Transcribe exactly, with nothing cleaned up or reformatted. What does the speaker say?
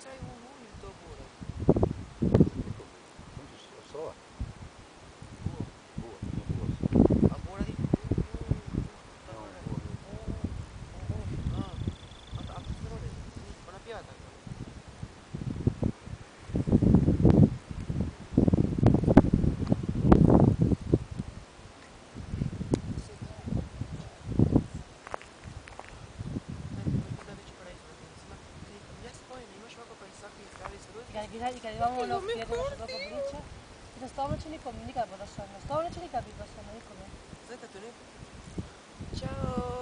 c'hai un unito pure. Quanto si trova? Buo. Buo, non buo. Ma buona di più. No, buo. Ah, a pistrone, una piata. I kad imamo ono jedno što dobro priča, da stvarno će nikom nikad voda šalno. Stvarno će nikad biti dosadno nikome. Znate tu ne? Ćao!